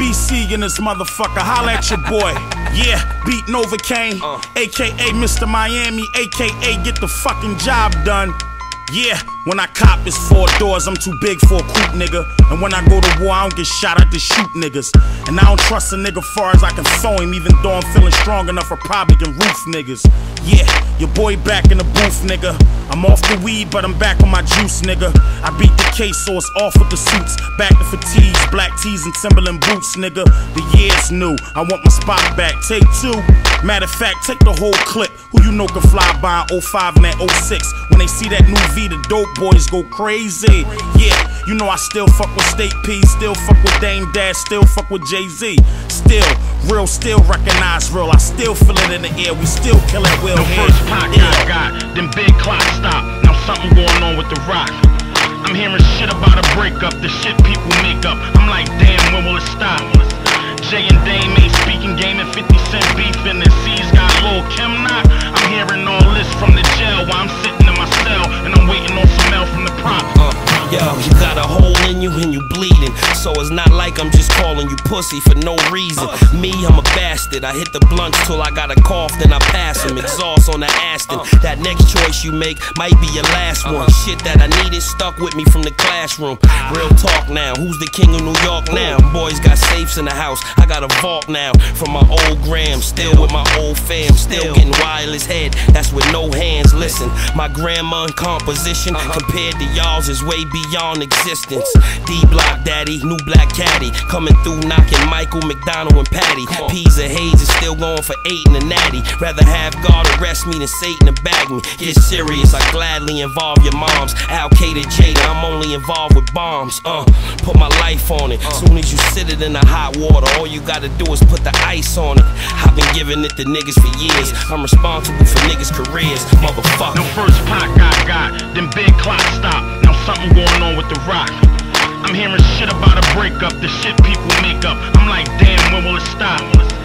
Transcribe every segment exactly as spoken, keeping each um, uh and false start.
B C in this motherfucker, holla at your boy. Yeah, beat Novocaine, uh. A K A Mister Miami, A K A get the fucking job done. Yeah, when I cop it's four doors, I'm too big for a coupe, nigga. And when I go to war, I don't get shot, I just shoot niggas. And I don't trust a nigga far as I can throw him, even though I'm feeling strong enough I probably can roof niggas. Yeah, your boy back in the booth, nigga. I'm off the weed, but I'm back on my juice, nigga. I beat the case, so it's off with the suits. Back to fatigues, black tees and Timberland boots, nigga. The year's new, I want my spot back. Take two, matter of fact, take the whole clip. Who you know can fly by in oh five and that oh six. When they see that new V, the dope boys go crazy. Yeah, you know I still fuck with State P, still fuck with Dame Dash, still fuck with Jay-Z. Still, real, still recognize real. I still feel it in the air, we still kill it Will. The first pot yeah. I got, then big clock stop. Now something going on with the rock. I'm hearing shit about a breakup, the shit people make up. I'm like, damn, when will it stop? Jay and Dame ain't speaking game and fifty cent beef and the C's got Lil' Kim knock. I'm hearing all this from the jail while I'm sitting in my cell and I'm waiting on some mail from the prop. Uh, yo, you got a hole in you and you bleeding, so it's not like I'm just calling you pussy for no reason. Me, I'm a bastard. I hit the blunts till I got a cough, then I pass them. Exhaust on the Aston. That next choice you make might be your last one. Shit that I needed stuck with me from the classroom. Real talk now. Who's the king of New York now? Boys got safes in the house. I got a vault now from my old gram. Still with my old fam. Still getting wireless head. That's with no hands. Listen, my grandma in composition compared to y'all's is way beyond existence. D-Block daddy, new black caddy, coming through knocking Michael, McDonald, and Patty. P's and Hayes is still going for eight in the natty. Rather have God arrest me than Satan to bag me. Get serious, I gladly involve your moms. Al-Qaeda Jada, I'm only involved with bombs. Uh, put my life on it. Soon as you sit it in the hot water, all you gotta do is put the ice on it. I've been giving it to niggas for years. I'm responsible for niggas' careers, motherfucker. No first pot got got, then big clock stop. Now something going on with the rock. I'm hearing shit about a breakup, the shit people make up. I'm like, damn, when will it stop?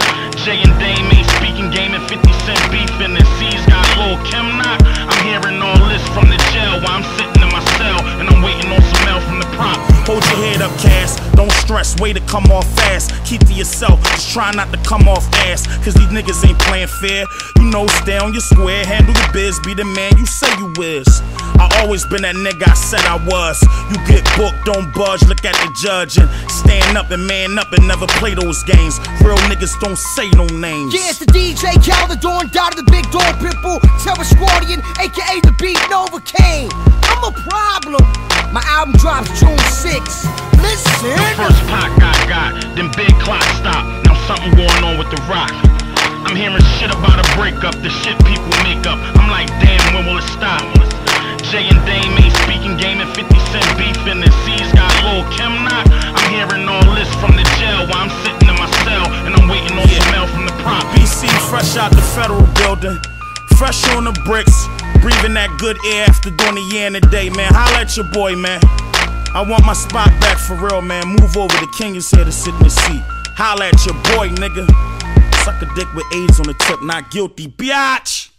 Jay and Dame ain't speaking game and fifty cent beef and the C's got Lil' Kim knock. I'm hearing all this from the jail while I'm sitting in my cell and I'm waiting on some mail from the prop. Hold your head up, Cass. Don't stress, way to come off fast. Keep to yourself, just try not to come off ass. Cause these niggas ain't playing fair. You know, stay on your square, handle your biz, be the man you say you is. I always been that nigga I said I was. You get booked, don't budge, look at the judge and stand up and man up and never play those games. Real niggas don't say no names. Yeah, it's the D J Cal, the Dawn Dot of the Big Dog Pitbull, Terror Squadian, A K A the Beat Novocaine. I'm a problem. My album drops June sixth. Listen. The first pot got got, then big clock stop. Now something going on with the rock. I'm hearing shit about a breakup, the shit people make up. I'm like, damn, when will it stop? Jay and Dame ain't speaking game and fifty cent beef and the C's got Lil' Kim knock. I'm hearing all this from the jail while I'm sitting in my cell and I'm waiting on yeah. some mail from the prop. B C fresh out the federal building, fresh on the bricks, breathing that good air after doing a year and a day, man. Holla at your boy, man. I want my spot back for real, man. Move over, the king is here to sit in the seat. Holla at your boy, nigga. Suck a dick with AIDS on the tip, not guilty, biatch.